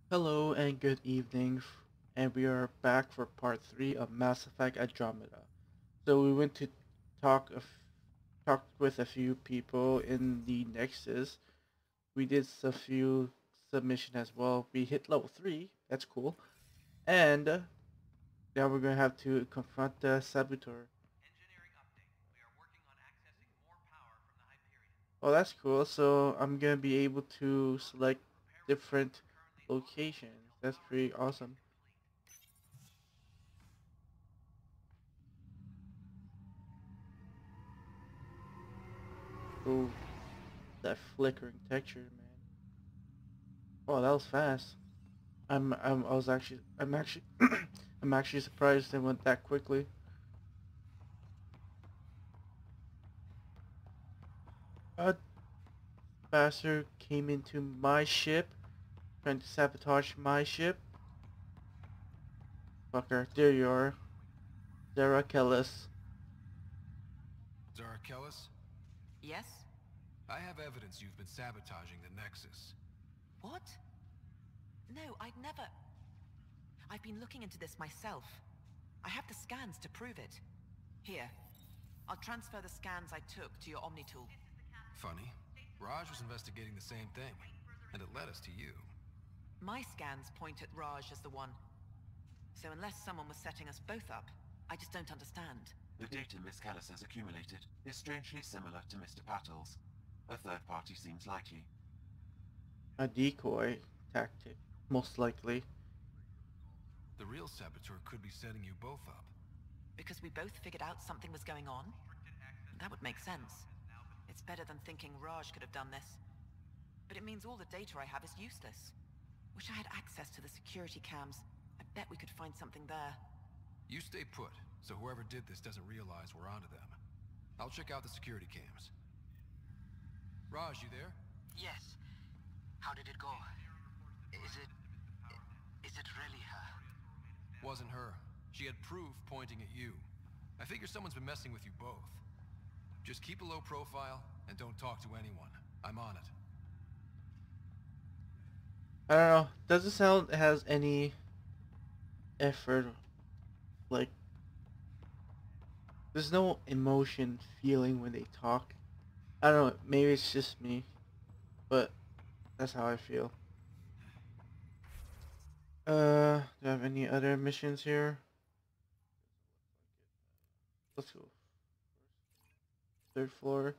Hello and good evening, and we are back for part 3 of Mass Effect Andromeda. So we went to talk talk with a few people in the Nexus. We did a few submission as well. We hit level 3, that's cool. And now we're going to have to confront the Saboteur. Oh, that's cool. So I'm going to be able to select different locations. That's pretty awesome. Oh, that flickering texture, man. Oh, that was fast. I'm actually I'm actually surprised it went that quickly. A bastard came into my ship, trying to sabotage my ship. Fucker, there you are. Zarakelis. Zarakelis, Yes? I have evidence you've been sabotaging the Nexus. What? No, I'd never... I've been looking into this myself. I have the scans to prove it. Here. I'll transfer the scans I took to your Omni tool. Funny. Raj was investigating the same thing, and it led us to you. My scans point at Raj as the one. So unless someone was setting us both up, I just don't understand. The data Miss Callis has accumulated is strangely similar to Mr. Pattle's. A third party seems likely. A decoy tactic, most likely. The real saboteur could be setting you both up. Because we both figured out something was going on? That would make sense. It's better than thinking Raj could have done this. But it means all the data I have is useless. Wish I had access to the security cams. I bet we could find something there. You stay put, so whoever did this doesn't realize we're onto them. I'll check out the security cams. Raj, you there? Yes. How did it go? Is it really her? Wasn't her. She had proof pointing at you. I figure someone's been messing with you both. Just keep a low profile, and don't talk to anyone. I'm on it. I don't know. Doesn't sound it has any effort. Like, there's no emotion feeling when they talk. I don't know. Maybe it's just me, but that's how I feel. Do I have any other missions here? Let's go. Third floor.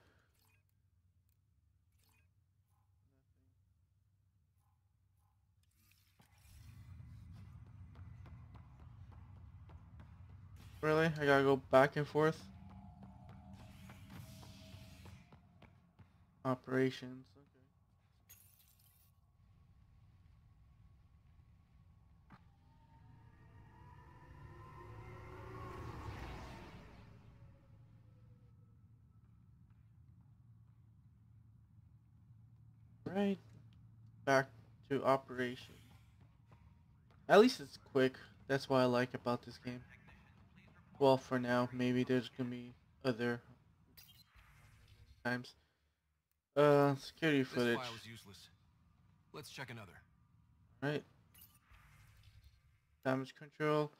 Really? I gotta go back and forth? Operations. Okay. Right. Back to operations. At least it's quick. That's what I like about this game. Well, for now, maybe there's gonna be other times. Security This footage. file is useless. Let's check another. Right. Damage control.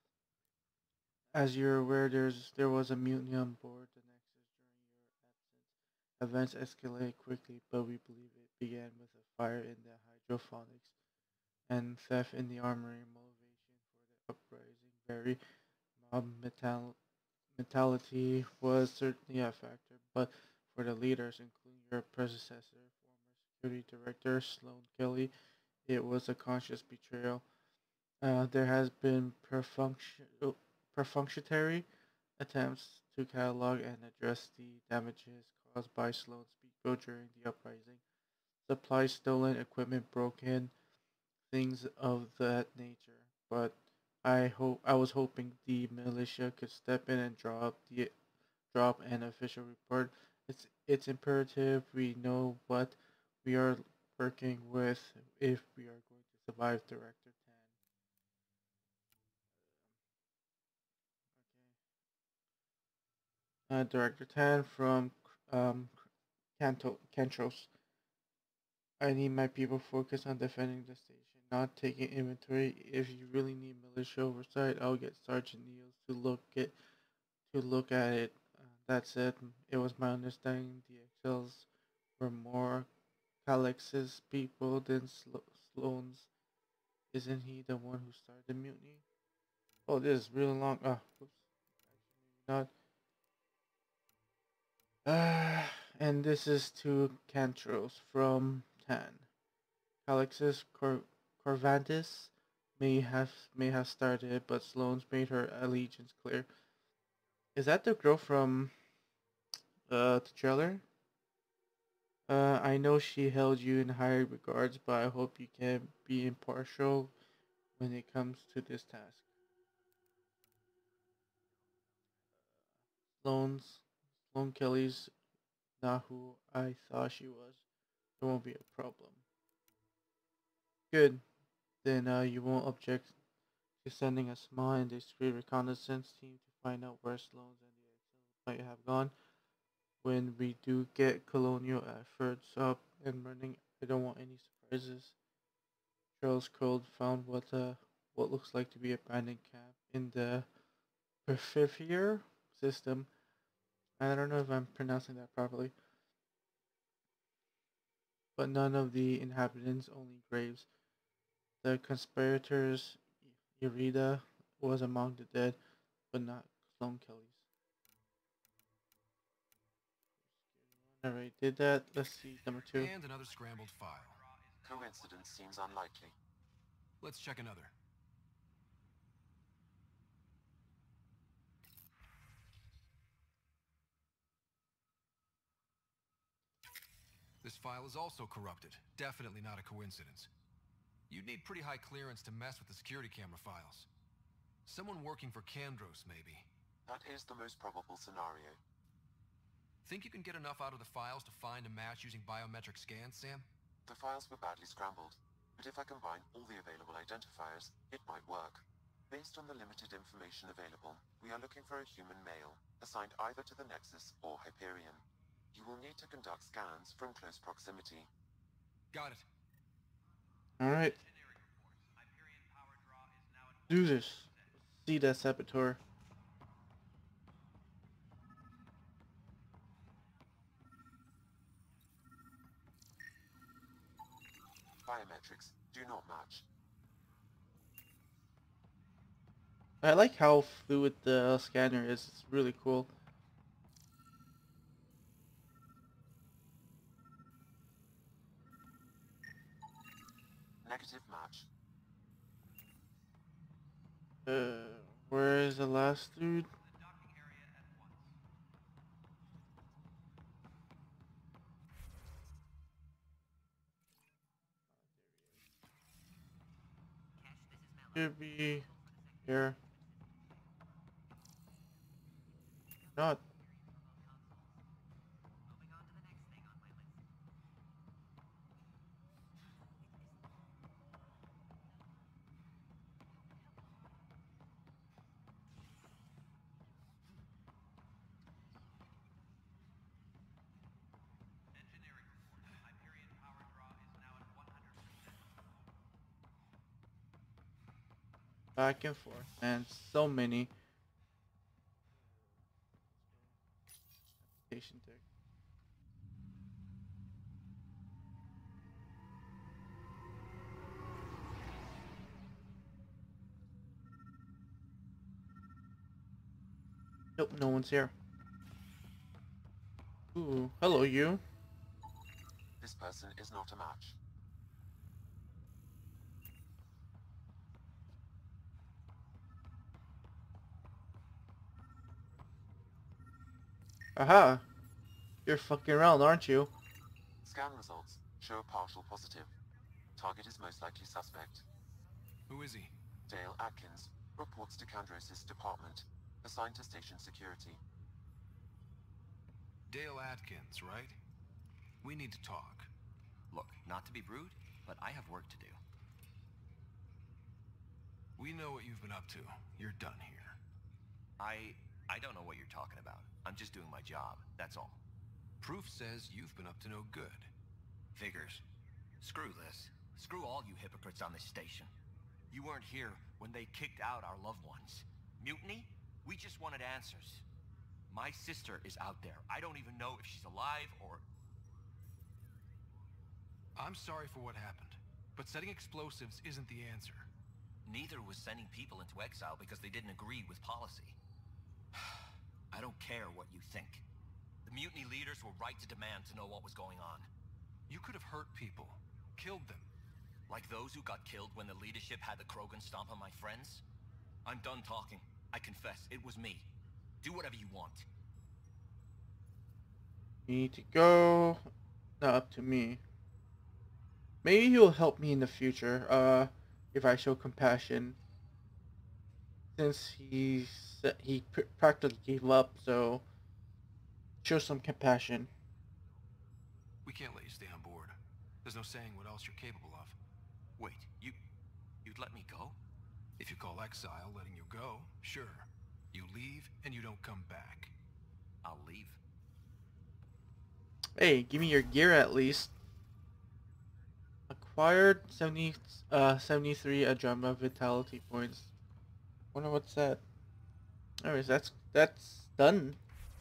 As you're aware, there was a mutiny on board the Nexus during your absence. Events escalated quickly, but we believe it began with a fire in the hydroponics and theft in the armory. Motivation for the uprising vary. Mob mentality was certainly a factor, but for the leaders, including your predecessor, former security director Sloan Kelly, it was a conscious betrayal. There has been perfunctory attempts to catalog and address the damages caused by Sloan's people during the uprising. Supplies stolen, equipment broken, things of that nature. But I was hoping the militia could step in and drop an official report. It's imperative we know what we are working with if we are going to survive Director Tan. Director Tan from Cantros. I need my people focused on defending the station. not taking inventory. If you really need militia oversight, I'll get Sergeant Niels to look at it. That said, it was my understanding the XLs were more Calex's people than Sloane's. Isn't he the one who started the mutiny? Oh, this is really long. Ah, whoops. Actually, maybe not. And this is to Cantros from Tan. Alexis Corvantis may have started, but Sloane's made her allegiance clear. Is that the girl from the trailer? I know she held you in high regards, but I hope you can be impartial when it comes to this task. Sloane's Sloane Kelly's not who I thought she was. It won't be a problem. Good. Then you won't object to sending a small and discreet reconnaissance team to find out where Sloane's and the XL might have gone. When we do get colonial efforts up and running, I don't want any surprises. Charles Code found what looks like to be abandoned camp in the Peripheral system. I don't know if I'm pronouncing that properly. But none of the inhabitants, only graves. The conspirators, Irida, was among the dead, but not Sloane Kelly's. Alright, did that. Let's see, number 2. And another scrambled file. Coincidence seems unlikely. Let's check another. This file is also corrupted. Definitely not a coincidence. You'd need pretty high clearance to mess with the security camera files. Someone working for Candros, maybe. That is the most probable scenario. Think you can get enough out of the files to find a match using biometric scans, Sam? The files were badly scrambled, but if I combine all the available identifiers, it might work. Based on the limited information available, we are looking for a human male, assigned either to the Nexus or Hyperion. You will need to conduct scans from close proximity. Got it. Alright. Do this. See that saboteur. Biometrics do not match. I like how fluid the scanner is. It's really cool. Negative match. Where is the last dude? Should be here. Not. Back and forth, and so many. Station tech. Nope, no one's here. Ooh, hello you. This person is not a match. Aha! You're fucking around, aren't you? Scan results show a partial positive. Target is most likely suspect. Who is he? Dale Atkins reports to Candros' department, assigned to station security. Dale Atkins, right? We need to talk. Look, not to be rude, but I have work to do. We know what you've been up to. You're done here. I don't know what you're talking about. I'm just doing my job, that's all. Proof says you've been up to no good. Figures. Screw this. Screw all you hypocrites on this station. You weren't here when they kicked out our loved ones. Mutiny? We just wanted answers. My sister is out there. I don't even know if she's alive or... I'm sorry for what happened, but setting explosives isn't the answer. Neither was sending people into exile because they didn't agree with policy. I don't care what you think. The mutiny leaders were right to demand to know what was going on. You could have hurt people, killed them. Like those who got killed when the leadership had the Krogan stomp on my friends? I'm done talking. I confess, it was me. Do whatever you want. You need to go. Not up to me. Maybe he'll help me in the future. If I show compassion. Since he practically gave up, so show some compassion. We can't let you stay on board. There's no saying what else you're capable of. Wait, you'd let me go? If you call exile letting you go, sure. You leave and you don't come back. I'll leave. Hey, give me your gear at least. Acquired 73 Andromeda vitality points. Wonder what's that. Anyways, that's done.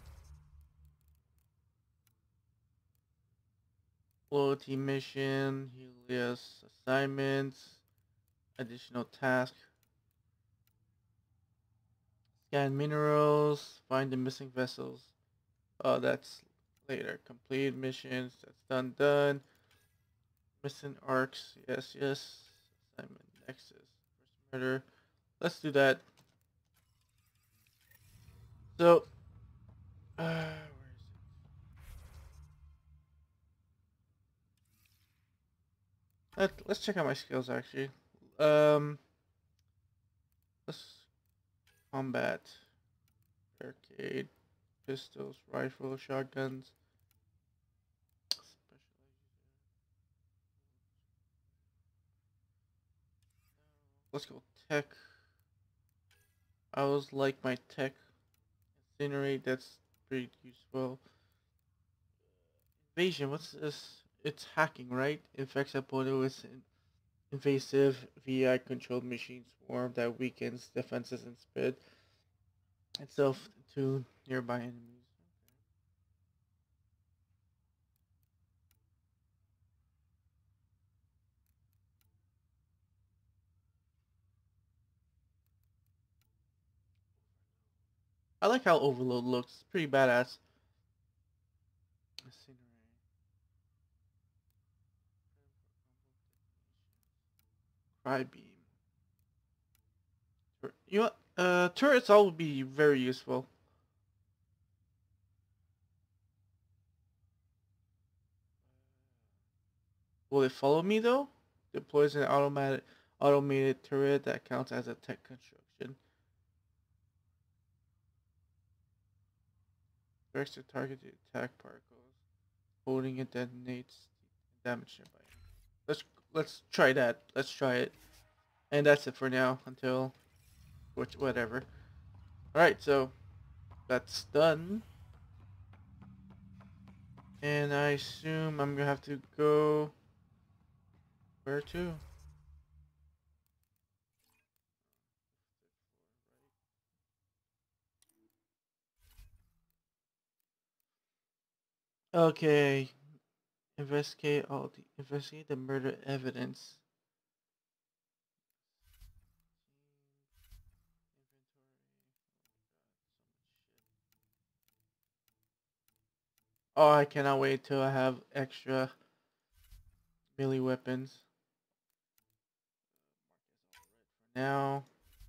Loyalty mission, Helios assignments, additional task. Scan minerals, find the missing vessels. Oh, that's later. Complete missions, that's done. Missing arcs, yes. Assignment nexus, first murder. Let's do that. So, where is it? Let's check out my skills actually. Let's combat, arcade, pistols, rifle, shotguns. Let's go tech. I always like my tech. Incinerate, that's pretty useful. Invasion, what's this? It's hacking, right? Infects opponent with invasive VI controlled machine swarm that weakens defenses and spread itself to nearby enemies. I like how Overload looks. It's pretty badass. Crybeam. You know what? Turrets all would be very useful. Will it follow me though? Deploys an automated turret that counts as a tech construction. Directs the target to attack particles. Holding it detonates damage nearby. Let's try that. Let's try it. And that's it for now until whatever. Alright, so that's done. And I assume I'm gonna have to go where to? Okay. Investigate the murder evidence. Oh, I cannot wait till I have extra melee weapons. Now.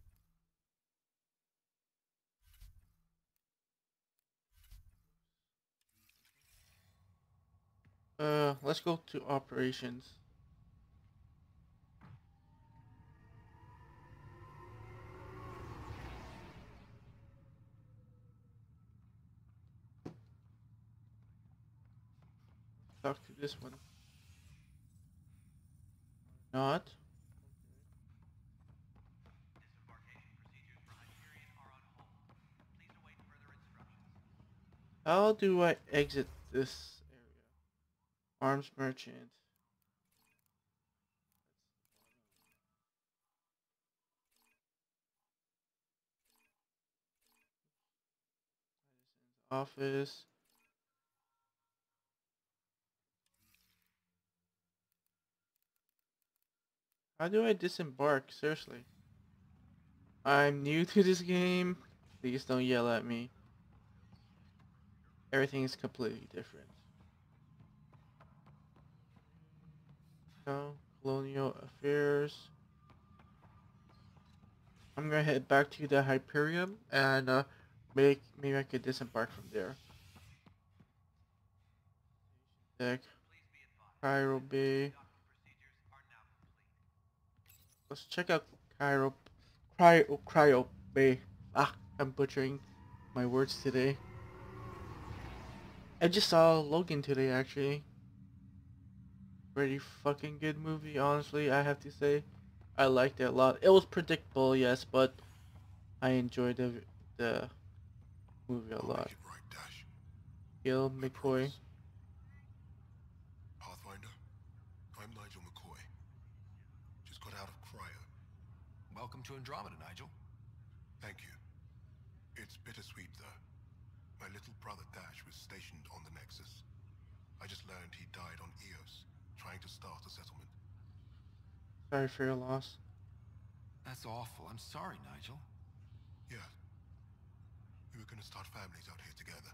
Let's go to operations. Talk to this one. Not. How do I exit this area? Arms merchant. office. How do I disembark? Seriously. I'm new to this game. Please don't yell at me. Everything is completely different. No, colonial affairs. I'm gonna head back to the Hyperion and maybe I could disembark from there. Deck, Cairo Bay. Let's check out Cryo Bay. Ah, I'm butchering my words today. I just saw Logan today actually. Pretty fucking good movie, honestly, I have to say. I liked it a lot. It was predictable, yes, but I enjoyed the movie a I'll lot. make it right, Dash. Gil I McCoy. promise. Pathfinder, I'm Nigel McCoy. Just got out of cryo. Welcome to Andromeda, Nigel. Thank you. It's bittersweet, though. My little brother Dash was stationed on the Nexus. I just learned he died on Eos, trying to start a settlement. Sorry for your loss. That's awful. I'm sorry, Nigel. Yeah. We were gonna start families out here together.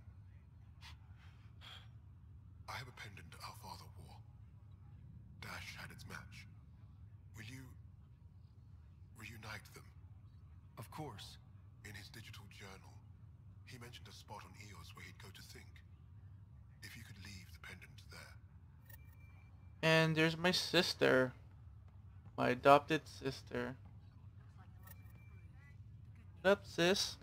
I have a pendant our father wore. Dash had its match. Will you reunite them? Of course. In his digital journal, he mentioned a spot on Eos where he'd go to think. If you could leave the pendant there. And there's my sister. My adopted sister. What up, sis?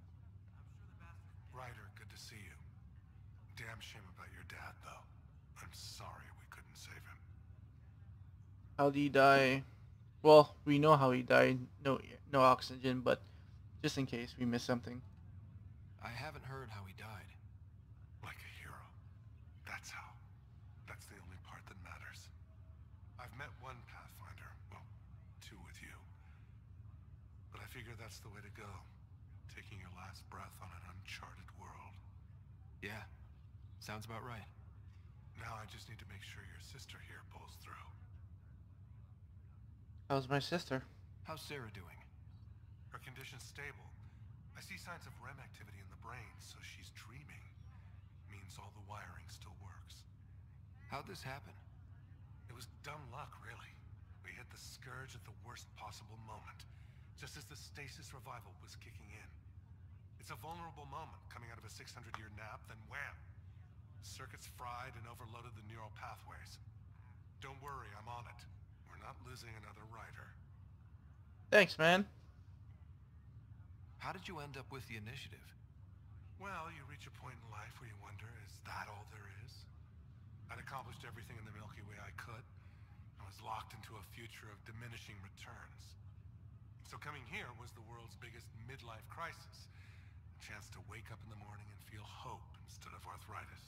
Ryder, good to see you. Damn shame about your dad, though. I'm sorry we couldn't save him. How'd he die? Well, we know how he died. No oxygen, but just in case we missed something. I haven't heard how he died. Like a hero. That's how. That's the only part that matters. I've met one Pathfinder. Well, two with you. But I figure that's the way to go. Taking your last breath on an uncharted world. Yeah, sounds about right. Now I just need to make sure your sister here pulls through. How's my sister? How's Sarah doing? Her condition's stable. I see signs of REM activity in the brain, so she's dreaming. Means all the wiring still works. How'd this happen? It was dumb luck, really. We hit the scourge at the worst possible moment, just as the stasis revival was kicking in. It's a vulnerable moment, coming out of a 600-year nap, then wham! Circuits fried and overloaded the neural pathways. Don't worry, I'm on it. We're not losing another Ryder. Thanks, man. How did you end up with the initiative? Well, you reach a point in life where you wonder, is that all there is? I'd accomplished everything in the Milky Way I could. I was locked into a future of diminishing returns. So coming here was the world's biggest midlife crisis. A chance to wake up in the morning and feel hope instead of arthritis.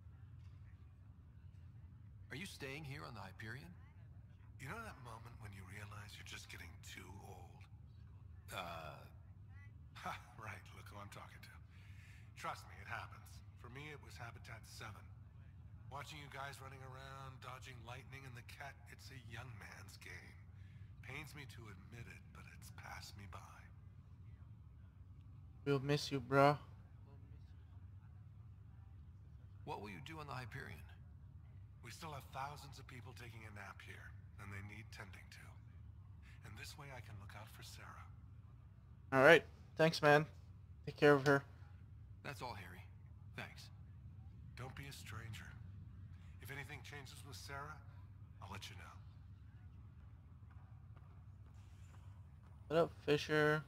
Are you staying here on the Hyperion? You know that moment when you realize you're just getting too old? Ha, right, look who I'm talking to. Trust me, it happens. For me, it was Habitat 7. Watching you guys running around, dodging lightning and the cat, it's a young man's game. Pains me to admit it, but it's passed me by. We'll miss you, bro. What will you do on the Hyperion? We still have thousands of people taking a nap here, and they need tending to. And this way I can look out for Sarah. Alright. Thanks, man. Take care of her. That's all, Harry. Thanks. Don't be a stranger. If anything changes with Sarah, I'll let you know. What up, Fisher?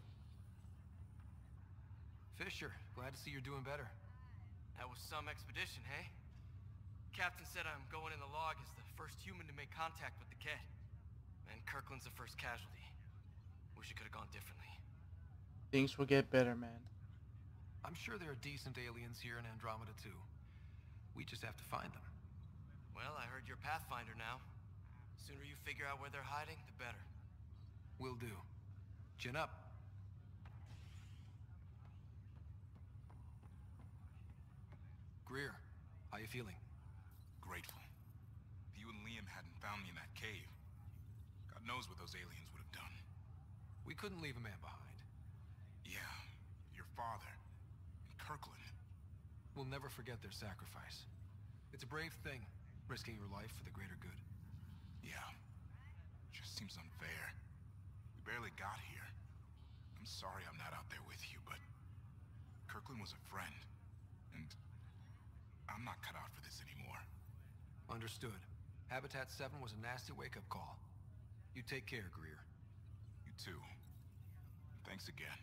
Fisher, glad to see you're doing better. That was some expedition, hey? Captain said I'm going in the log as the first human to make contact with the Ket. And Kirkland's the first casualty. Wish it could have gone differently. Things will get better, man. I'm sure there are decent aliens here in Andromeda too. We just have to find them. Well, I heard you're Pathfinder now. Sooner you figure out where they're hiding, the better. Will do. Chin up. Greer, how you feeling? Grateful. If you and Liam hadn't found me in that cave, God knows what those aliens would have done. We couldn't leave a man behind. Yeah, your father, and Kirkland. We'll never forget their sacrifice. It's a brave thing, risking your life for the greater good. Yeah, just seems unfair. We barely got here. I'm sorry I'm not out there with you, but Kirkland was a friend, and I'm not cut out for this anymore. Understood. Habitat 7 was a nasty wake-up call. You take care, Greer. You too. Thanks again.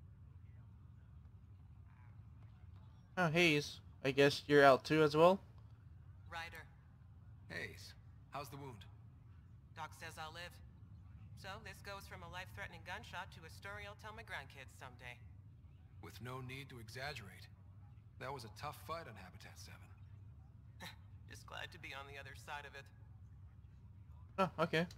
Oh, Hayes. I guess you're out too as well? Ryder. Hayes, how's the wound? Doc says I'll live. So this goes from a life-threatening gunshot to a story I'll tell my grandkids someday. With no need to exaggerate. That was a tough fight on Habitat 7. Just glad to be on the other side of it. Oh, okay.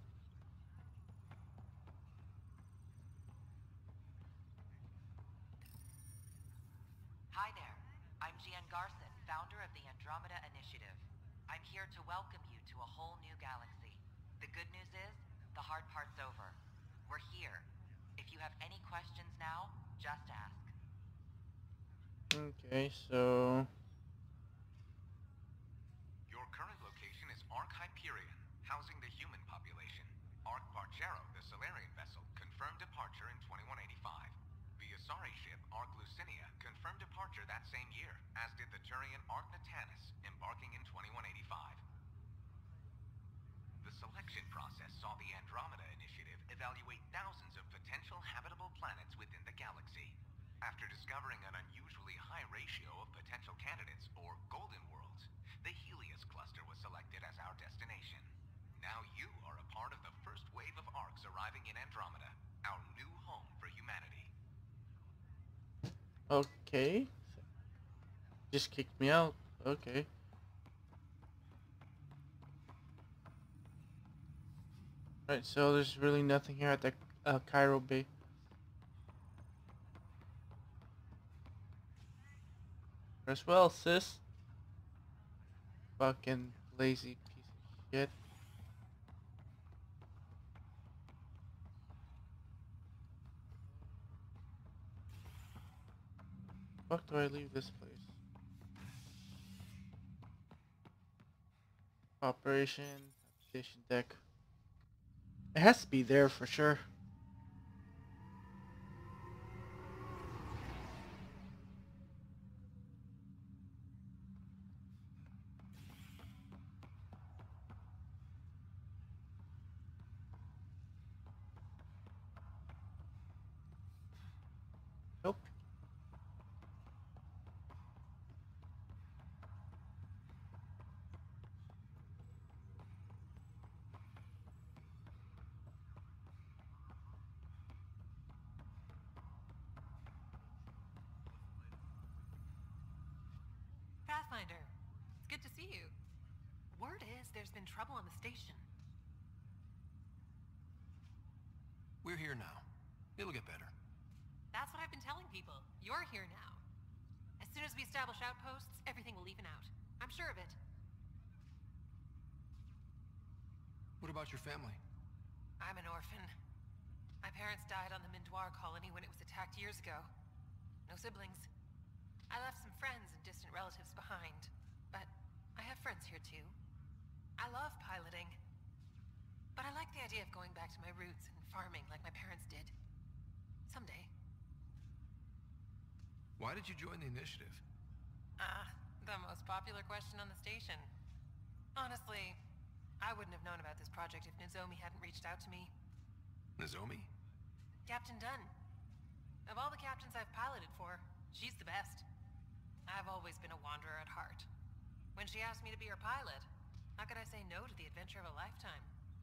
Hi there. I'm Gian Garson, founder of the Andromeda Initiative. I'm here to welcome you to a whole new galaxy. The good news is, the hard part's over. We're here. If you have any questions now, just ask. Okay, so... Your current location is Ark Hyperion, housing the human population. Ark Parchero, the Solarian vessel, confirmed departure in 2185. The Asari ship, Ark Lucinia, confirmed departure that same year, as did the Turian Ark Natanus, embarking in 2185. The selection process saw the Andromeda Initiative evaluate thousands of potential habitable planets within the galaxy. After discovering an unusually high ratio of potential candidates, or golden worlds, the Helios cluster was selected as our destination. Now you are a part of the first wave of Arks arriving in Andromeda, our new home for humanity. Okay. Just kicked me out. Okay. Alright, so there's really nothing here at the Cairo Bay. As well, sis. Fucking lazy piece of shit. Fuck do I leave this place? Operation, application deck. It has to be there for sure. Nope. Pathfinder, it's good to see you. Word is there's been trouble on the station. We're here now. It'll get better. That's what I've been telling people. You're here now. As soon as we establish outposts, everything will even out. I'm sure of it. What about your family? I'm an orphan. My parents died on the Mindoir colony when it was attacked years ago. No siblings. I left some friends and distant relatives behind, but I have friends here too. I love piloting, but I like the idea of going back to my roots and farming like my parents did. Someday. Why did you join the initiative? The most popular question on the station. Honestly, I wouldn't have known about this project if Nozomi hadn't reached out to me. Nozomi? Captain Dunn. Of all the captains I've piloted for, she's the best. I've always been a wanderer at heart. When she asked me to be her pilot, how could I say no to the adventure of a lifetime?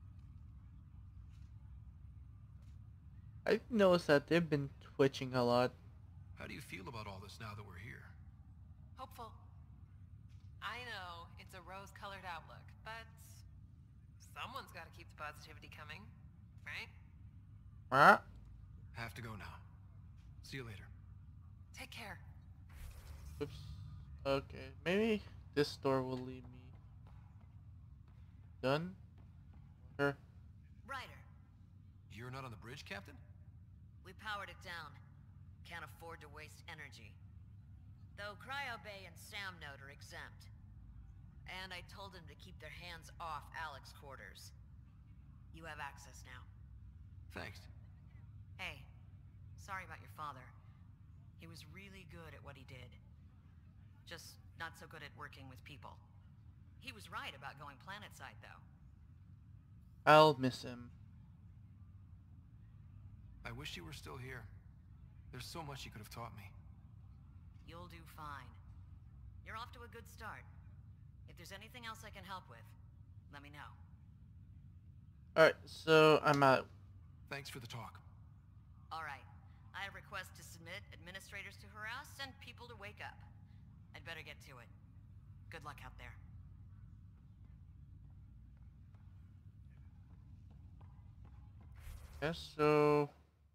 I noticed that they've been twitching a lot. How do you feel about all this now that we're here? Hopeful. I know it's a rose-colored outlook, but someone's got to keep the positivity coming, right? Huh? Have to go now. See you later. Take care. Oops. Okay, maybe this door will lead me. Done? Sure. Ryder, You're not on the bridge, Captain? we powered it down. Can't afford to waste energy. Though Cryo Bay and Sam Node are exempt. And I told them to keep their hands off Alec's quarters. You have access now. Thanks. Hey, sorry about your father. He was really good at what he did. Just not so good at working with people. He was right about going planetside, though. I'll miss him. I wish you were still here. There's so much you could have taught me. You'll do fine. You're off to a good start. If there's anything else I can help with, let me know. Alright, so I'm out. Thanks for the talk. Alright. I have requests to submit, administrators to harass, and people to wake up. I'd better get to it. Good luck out there. Yes, so...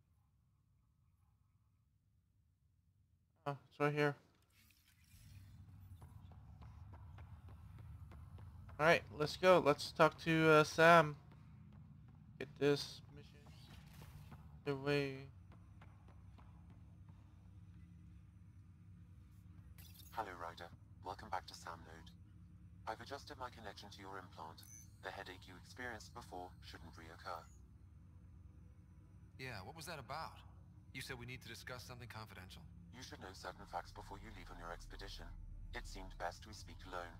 Oh, it's right here. Alright, let's go. Let's talk to Sam. Get this mission away. Hello, Ryder. Welcome back to Sam Node. I've adjusted my connection to your implant. The headache you experienced before shouldn't reoccur. Yeah, what was that about? You said we need to discuss something confidential. You should know certain facts before you leave on your expedition. It seemed best we speak alone.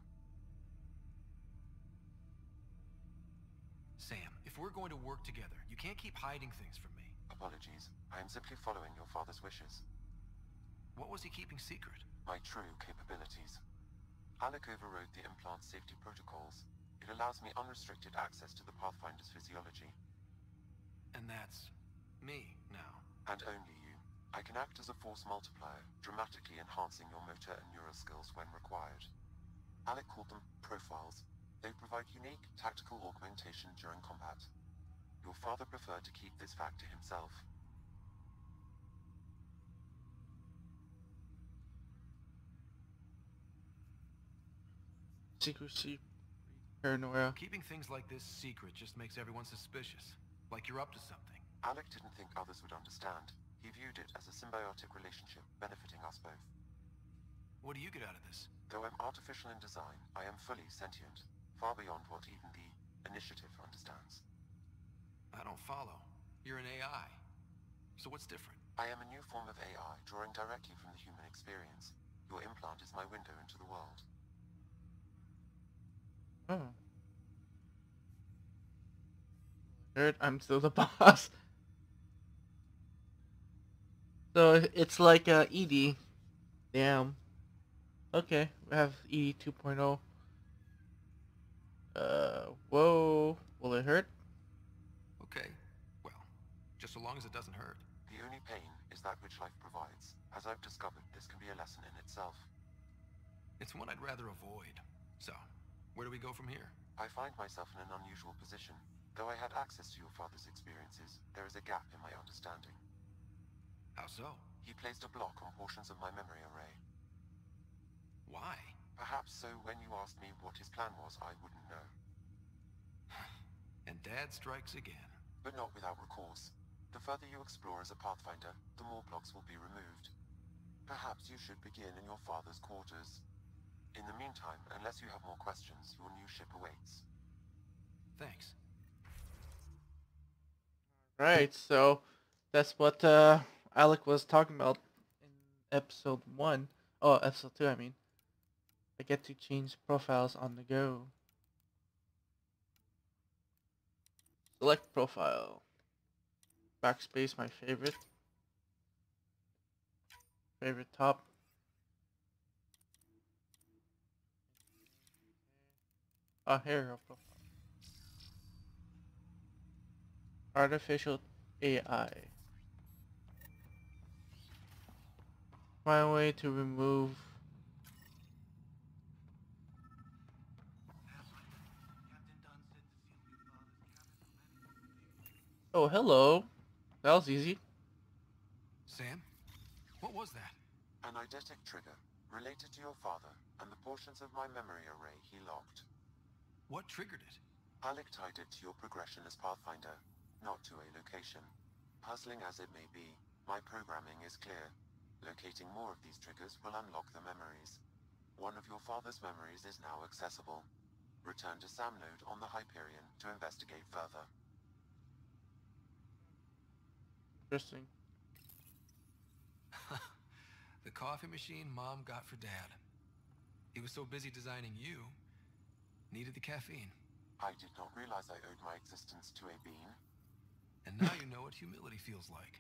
Sam, if we're going to work together, you can't keep hiding things from me. Apologies. I am simply following your father's wishes. What was he keeping secret? My true capabilities. Alecc overrode the implant safety protocols. It allows me unrestricted access to the Pathfinder's physiology. And that's... me, now. And only you. I can act as a force multiplier, dramatically enhancing your motor and neural skills when required. Alecc called them profiles. They provide unique tactical augmentation during combat. Your father preferred to keep this fact to himself. Secrecy, paranoia. Keeping things like this secret just makes everyone suspicious. Like you're up to something. Alecc didn't think others would understand. He viewed it as a symbiotic relationship benefiting us both. What do you get out of this? Though I'm artificial in design, I am fully sentient. Far beyond what even the Initiative understands. I don't follow. You're an AI. So what's different? I am a new form of AI, drawing directly from the human experience. Your implant is my window into the world. Oh. Heard I'm still the boss. So it's like ED. Damn. Okay, we have ED 2.0. Whoa. Will it hurt? Okay. Well, just so long as it doesn't hurt. The only pain is that which life provides. As I've discovered, this can be a lesson in itself. It's one I'd rather avoid. So, where do we go from here? I find myself in an unusual position. Though I had access to your father's experiences, there is a gap in my understanding. How so? He placed a block on portions of my memory array. Why? Perhaps so when you asked me what his plan was, I wouldn't know. And Dad strikes again. But not without recourse. The further you explore as a Pathfinder, the more blocks will be removed. Perhaps you should begin in your father's quarters. In the meantime, unless you have more questions, your new ship awaits. Thanks. Right, so that's what Alecc was talking about in episode 1. Oh, episode 2, I mean. I get to change profiles on the go. Select profile. Backspace, my favorite. Favorite top. Hero profile. Artificial AI. Find a way to remove. Oh, hello. That was easy. Sam? What was that? An eidetic trigger. Related to your father, and the portions of my memory array he locked. What triggered it? Alecc tied it to your progression as Pathfinder, not to a location. Puzzling as it may be, my programming is clear. Locating more of these triggers will unlock the memories. One of your father's memories is now accessible. Return to Sam Node on the Hyperion to investigate further. Interesting. The coffee machine Mom got for Dad. He was so busy designing you, needed the caffeine. I did not realize I owed my existence to a bean. And now you know what humility feels like.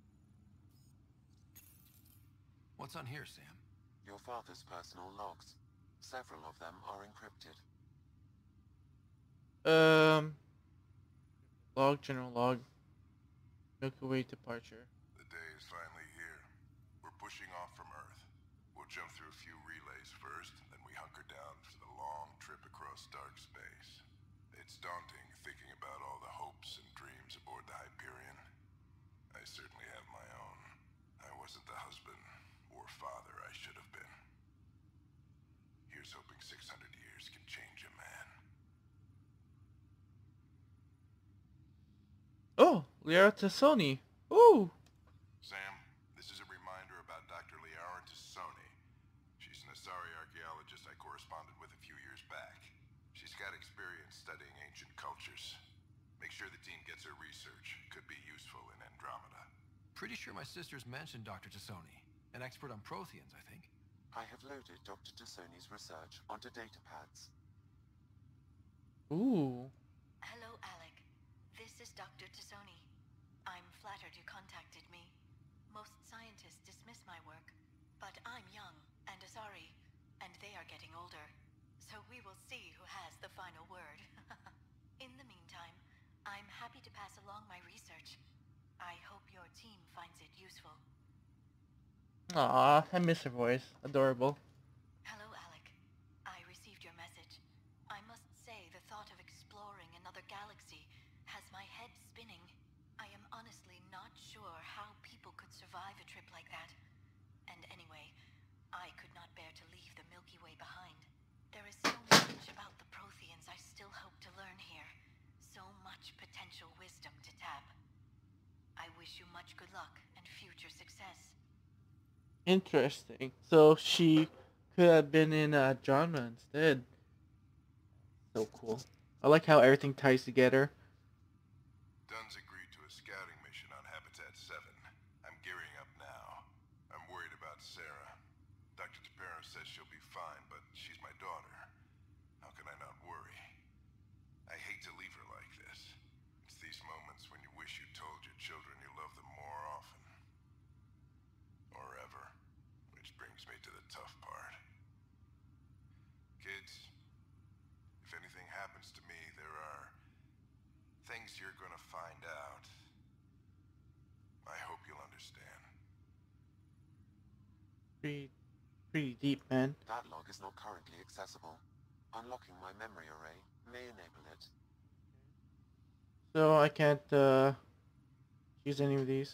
What's on here, Sam? Your father's personal logs. Several of them are encrypted. Log, general log. Milky Way departure. The day is finally here. We're pushing off from Earth. We'll jump through a few relays first, then we hunker down for the long trip across dark space. It's daunting thinking about all the hopes and dreams aboard the Hyperion. I certainly have my own. I wasn't the husband or father I should have been. Here's hoping 600 years can change a man. Oh, Liara Tassoni. Ooh. Sam, this is a reminder about Dr. Liara Tassoni. She's an Asari archaeologist I corresponded with a few years back. She's got experience studying ancient cultures. Make sure the team gets her research. Could be useful in Andromeda. Pretty sure my sisters mentioned Dr. Tassoni. An expert on Protheans, I think. I have loaded Dr. Tassoni's research onto datapads. Ooh. Hello, Alecc. This is Dr. Tassoni. I'm flattered you contacted me. Most scientists dismiss my work, but I'm young and Asari, and they are getting older. So we will see who has the final word. In the meantime, I'm happy to pass along my research. I hope your team finds it useful. Aw, I miss her voice. Adorable. Hello, Alecc. I received your message. I must say the thought of exploring another galaxy has my head spinning. I am honestly not sure how people could survive a trip like that. And anyway, I could not bear to leave the Milky Way behind. There is so much about the Protheans I still hope to learn here. So much potential wisdom to tap. I wish you much good luck and future success. Interesting. So she could have been in genre instead. So cool. I like how everything ties together. Dunn's agreed to a scouting mission on Habitat 7. I'm gearing up now. I'm worried about Sarah. Dr. Tapero says she'll be fine, but she's my daughter. How can I not worry? I hate to leave her like this. It's these moments when you wish you told your children you love them more often. Or ever. Which brings me to the tough part. Kids, if anything happens to me, there are things you're gonna find out. I hope you'll understand. Pretty deep, man. That log is not currently accessible. Unlocking my memory array may enable it. So I can't use any of these.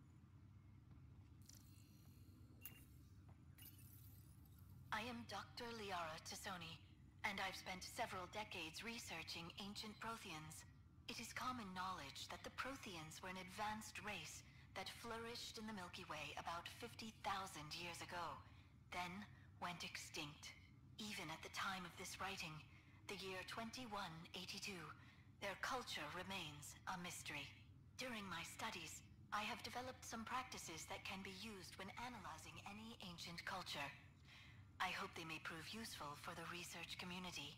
I am Dr. Liara Tassoni, and I've spent several decades researching ancient Protheans. It is common knowledge that the Protheans were an advanced race that flourished in the Milky Way about 50,000 years ago, then went extinct. Even at the time of this writing, the year 2182, their culture remains a mystery. During my studies, I have developed some practices that can be used when analyzing any ancient culture. I hope they may prove useful for the research community.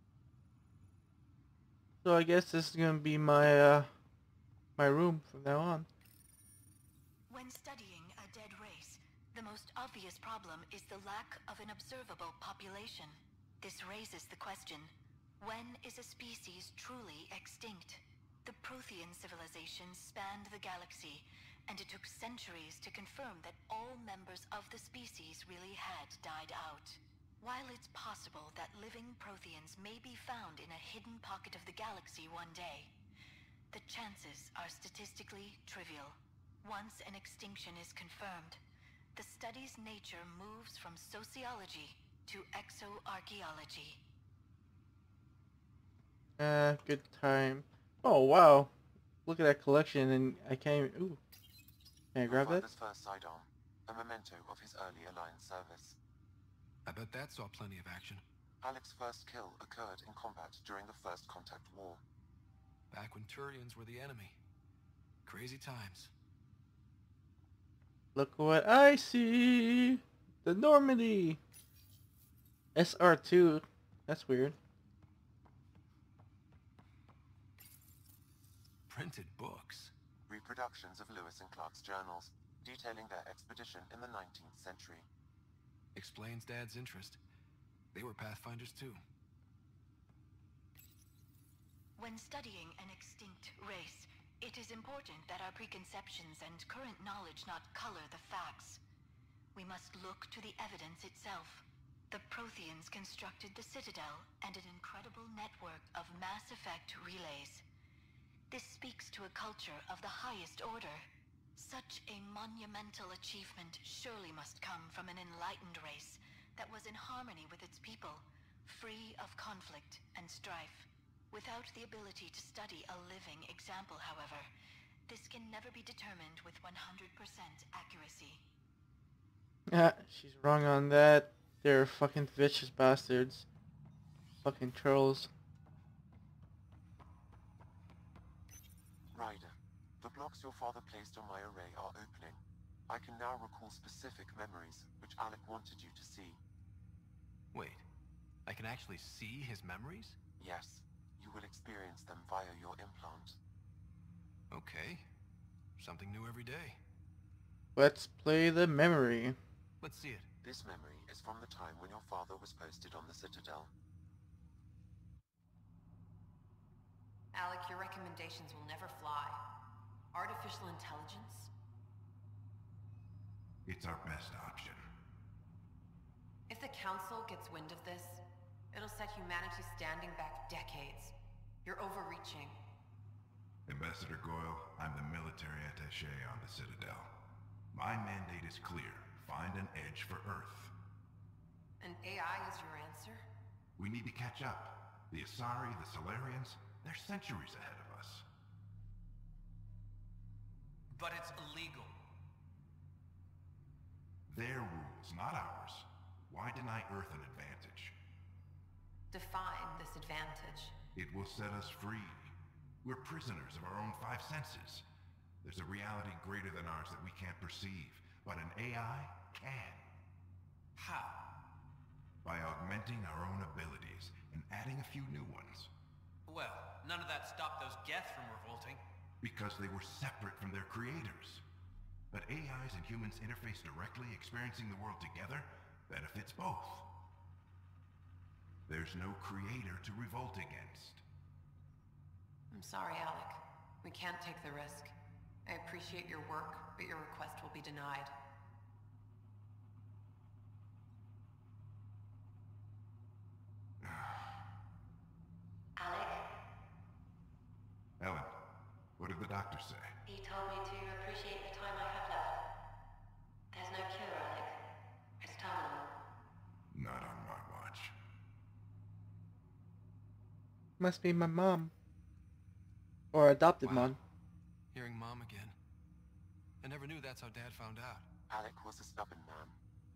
So I guess this is gonna be my my room from now on. When studying a dead race, the most obvious problem is the lack of an observable population. This raises the question, when is a species truly extinct? The Prothean civilization spanned the galaxy, and it took centuries to confirm that all members of the species really had died out. While it's possible that living Protheans may be found in a hidden pocket of the galaxy one day, the chances are statistically trivial. Once an extinction is confirmed, The study's nature moves from sociology to exoarchaeology. Good time. Oh wow, look at that collection, and I can't even... Ooh. Can I Your grab that? father's first sidearm, a memento of his early Alliance service. I bet that saw plenty of action. Alec's first kill occurred in combat during the First Contact War. Back when Turians were the enemy. Crazy times. Look what I see! The Normandy! SR2. That's weird. Printed books. Reproductions of Lewis and Clark's journals, detailing their expedition in the 19th century. Explains Dad's interest. They were pathfinders too. When studying an extinct race, it is important that our preconceptions and current knowledge not color the facts. We must look to the evidence itself. The Protheans constructed the Citadel and an incredible network of mass effect relays. This speaks to a culture of the highest order. Such a monumental achievement surely must come from an enlightened race that was in harmony with its people, free of conflict and strife. Without the ability to study a living example, however, this can never be determined with 100% accuracy. Ah, she's wrong on that. They're fucking vicious bastards. Fucking trolls. Ryder, the blocks your father placed on my array are opening. I can now recall specific memories, which Alecc wanted you to see. Wait, I can actually see his memories? Yes, you will experience them via your implant. Okay. Something new every day. Let's play the memory. Let's see it. This memory is from the time when your father was posted on the Citadel. Alecc, your recommendations will never fly. Artificial intelligence? It's our best option. If the Council gets wind of this, it'll set humanity standing back decades. You're overreaching. Ambassador Goyle, I'm the military attaché on the Citadel. My mandate is clear. Find an edge for Earth. And AI is your answer? We need to catch up. The Asari, the Solarians, they're centuries ahead of us. But it's illegal. Their rules, not ours. Why deny Earth an advantage? Define this advantage. It will set us free. We're prisoners of our own five senses. There's a reality greater than ours that we can't perceive, but an AI can. How? By augmenting our own abilities and adding a few new ones. Well, none of that stopped those Geth from revolting. Because they were separate from their creators. But AIs and humans interface directly, experiencing the world together, benefits both. There's no creator to revolt against. I'm sorry, Alecc. We can't take the risk. I appreciate your work, but your request will be denied. Alecc? Ellen, what did the doctor say? He told me to appreciate the time I have left. There's no cure, Alecc. It's terminal. Not on my watch. Must be my mom. Or adopted mom. Hearing Mom again. I never knew that's how Dad found out. Alecc was a stubborn man.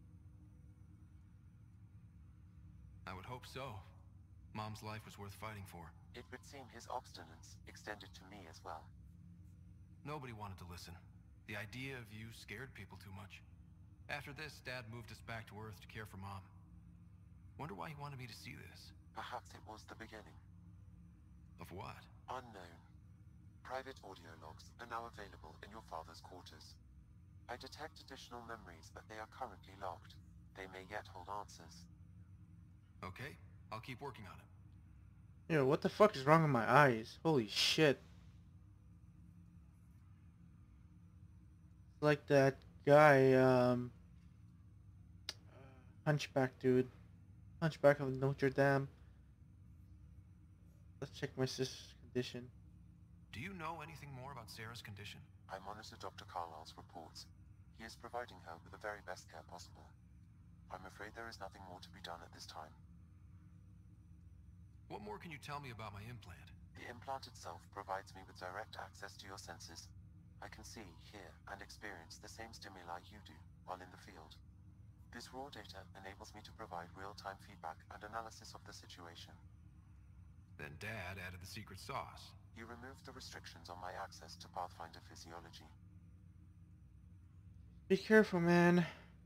I would hope so. Mom's life was worth fighting for. It would seem his obstinance extended to me as well. Nobody wanted to listen. The idea of you scared people too much. After this, Dad moved us back to Earth to care for Mom. Wonder why he wanted me to see this. Perhaps it was the beginning. Of what? Unknown. Private audio logs are now available in your father's quarters. I detect additional memories, but they are currently logged. They may yet hold answers. Okay, I'll keep working on it. Yo, what the fuck is wrong with my eyes? Holy shit. Like that guy, Hunchback dude. Hunchback of Notre Dame. Let's check my sister's condition. Do you know anything more about Sarah's condition? I monitor Dr. Carlisle's reports. He is providing her with the very best care possible. I'm afraid there is nothing more to be done at this time. What more can you tell me about my implant? The implant itself provides me with direct access to your senses. I can see, hear, and experience the same stimuli you do while in the field. This raw data enables me to provide real-time feedback and analysis of the situation. Then Dad added the secret sauce. He removed the restrictions on my access to Pathfinder physiology. Be careful, man.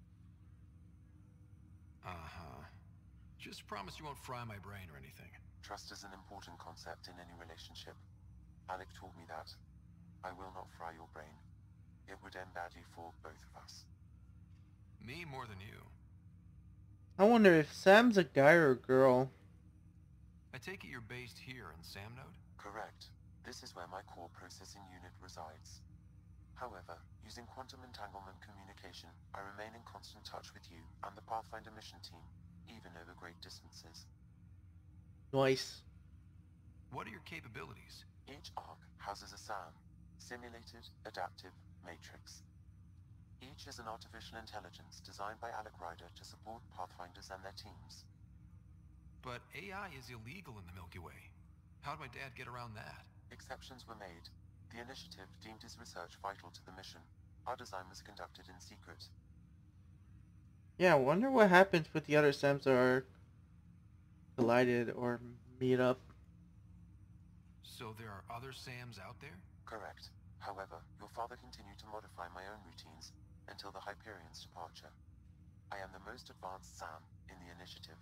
Uh-huh. Just promise you won't fry my brain or anything. Trust is an important concept in any relationship. Alecc taught me that. I will not fry your brain. It would end badly for both of us. Me more than you. I wonder if Sam's a guy or a girl. I take it you're based here in Samnode? Correct. This is where my core processing unit resides. However, using quantum entanglement communication, I remain in constant touch with you and the Pathfinder mission team, even over great distances. Nice. What are your capabilities? Each arc houses a SAM, Simulated Adaptive Matrix. Each is an artificial intelligence designed by Alecc Ryder to support Pathfinders and their teams. But AI is illegal in the Milky Way. How'd my dad get around that? Exceptions were made. The initiative deemed his research vital to the mission. Our design was conducted in secret. Yeah, I wonder what happens with the other Sams that are collided or meet up. So there are other Sams out there? Correct. However, your father continued to modify my own routines until the Hyperion's departure. I am the most advanced Sam in the initiative.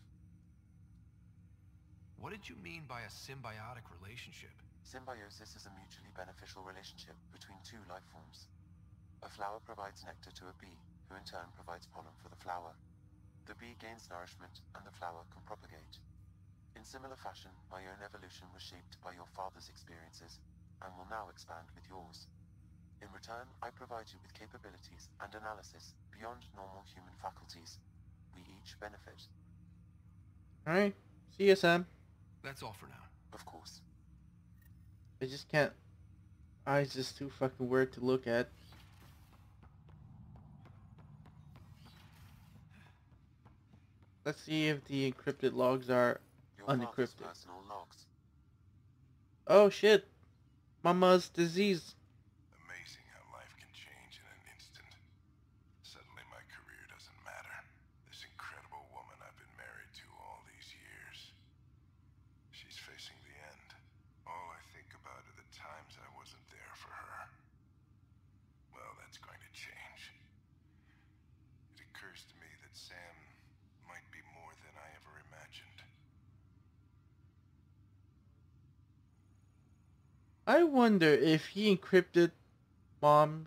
What did you mean by a symbiotic relationship? Symbiosis is a mutually beneficial relationship between two life forms. A flower provides nectar to a bee, who in turn provides pollen for the flower. The bee gains nourishment, and the flower can propagate. In similar fashion, my own evolution was shaped by your father's experiences, and will now expand with yours. In return, I provide you with capabilities and analysis beyond normal human faculties. We each benefit. Alright, see ya, Sam. That's all for now. Of course. I just can't. Eyes just too fucking weird to look at. Let's see if the encrypted logs are Your father's unencrypted. personal logs. Oh shit! Mama's disease. Amazing how life can change in an instant. Suddenly my career doesn't matter. This incredible woman I've been married to all these years. She's facing the end. All I think about are the times I wasn't there for her. Well, that's going to change. It occurs to me that Sam might be more than I ever imagined. I wonder if he encrypted Mom's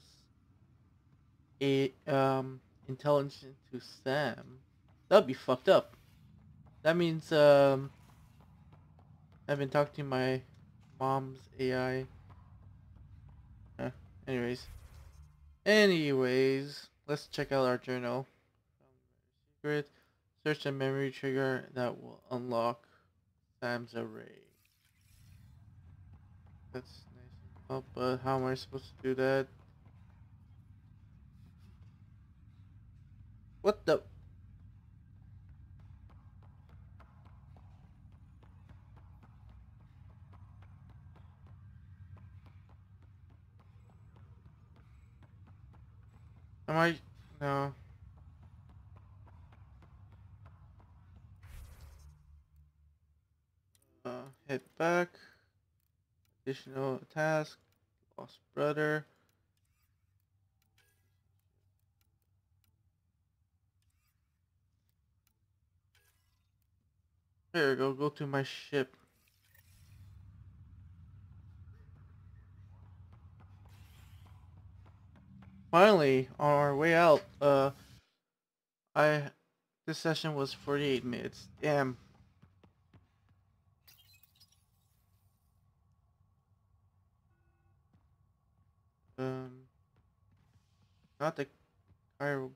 intelligence to Sam. That'd be fucked up. That means I've been talking to my mom's AI. Anyways, let's check out our journal. Secret. Search a memory trigger that will unlock Sam's array. That's nice. Oh, but how am I supposed to do that? What the? Am I? No. Head back. Additional task. Lost brother. There we go. Go to my ship. Finally, on our way out. This session was 48 minutes. Damn. Not the Cryo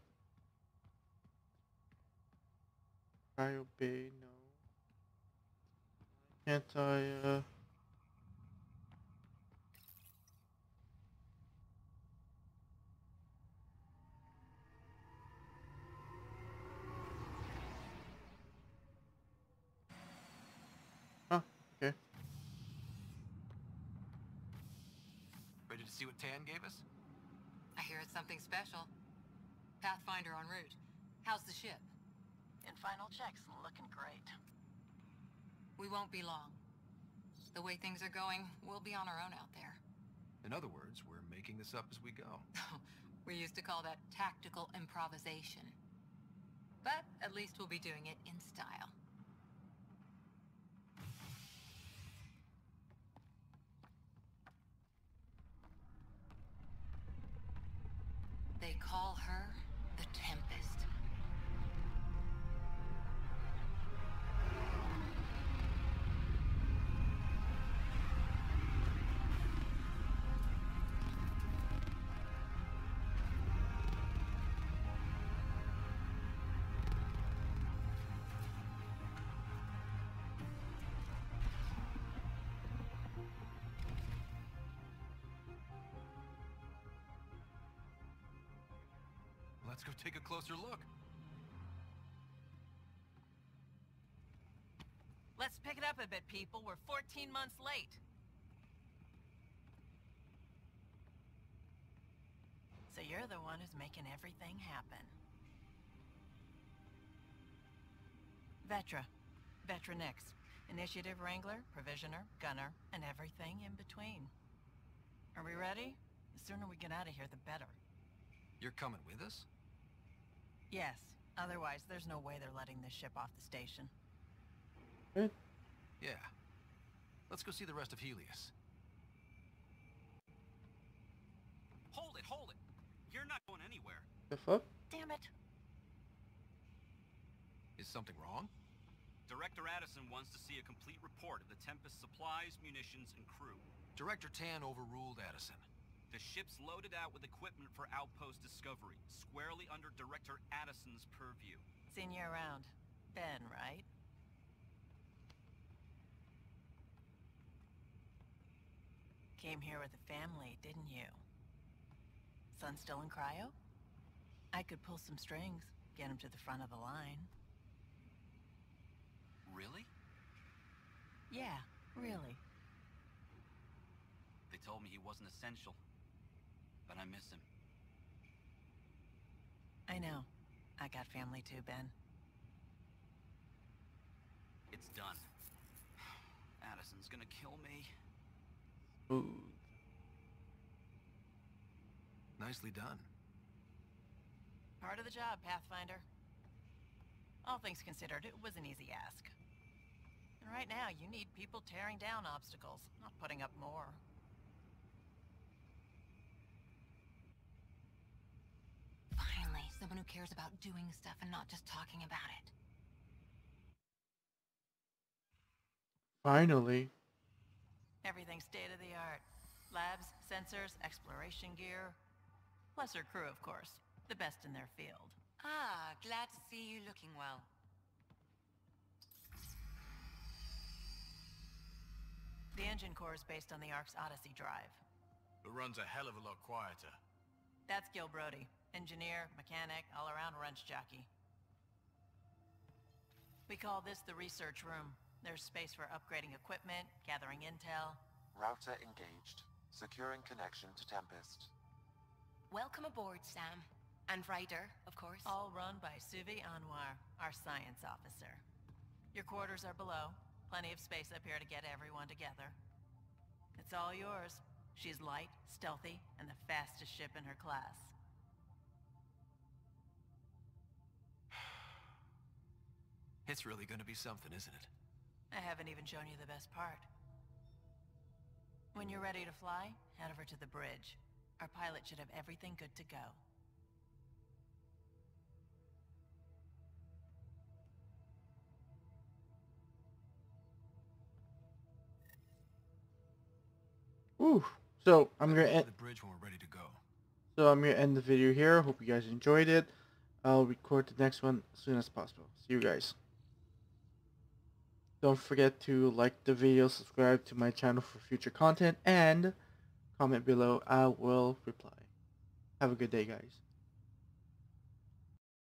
Bay, no. Can't I, See what Tan gave us? I hear it's something special. Pathfinder en route. How's the ship? In final checks, looking great. We won't be long. The way things are going, we'll be on our own out there. In other words, we're making this up as we go. We used to call that tactical improvisation. But at least we'll be doing it in style. They call her the Tempest. Let's go take a closer look. Let's pick it up a bit, people. We're 14 months late. So you're the one who's making everything happen. Vetra. Vetra Nix. Initiative Wrangler, Provisioner, Gunner, and everything in between. Are we ready? The sooner we get out of here, the better. You're coming with us? Yes. Otherwise, there's no way they're letting this ship off the station. Good. Yeah. Let's go see the rest of Helios. Hold it, hold it! You're not going anywhere. The fuck? Damn it. Is something wrong? Director Addison wants to see a complete report of the Tempest supplies, munitions, and crew. Director Tan overruled Addison. The ship's loaded out with equipment for Outpost Discovery, squarely under Director Addison's purview. Seen you around. Ben, right? Came here with a family, didn't you? Son still in cryo? I could pull some strings, get him to the front of the line. Really? Yeah, really. They told me he wasn't essential. But I miss him. I know. I got family too, Ben. It's done. Addison's gonna kill me. Ooh. Nicely done. Part of the job, Pathfinder. All things considered, it was an easy ask. And right now, you need people tearing down obstacles, not putting up more. Finally, someone who cares about doing stuff and not just talking about it. Finally. Everything's state of the art. Labs, sensors, exploration gear. Plus her crew, of course. The best in their field. Ah, glad to see you looking well. The engine core is based on the Ark's Odyssey drive. It runs a hell of a lot quieter. That's Gil Brody. Engineer, mechanic, all-around wrench jockey. We call this the research room. There's space for upgrading equipment, gathering intel. Router engaged. Securing connection to Tempest. Welcome aboard, Sam. And Ryder, of course. All run by Suvi Anwar, our science officer. Your quarters are below. Plenty of space up here to get everyone together. It's all yours. She's light, stealthy, and the fastest ship in her class. It's really gonna be something, isn't it? I haven't even shown you the best part. When you're ready to fly, head over to the bridge. Our pilot should have everything good to go. Ooh. So I'm gonna end the bridge when we're ready to go. So I'm gonna end the video here. Hope you guys enjoyed it. I'll record the next one as soon as possible. See you guys. Don't forget to like the video, subscribe to my channel for future content, and comment below. I will reply. Have a good day, guys.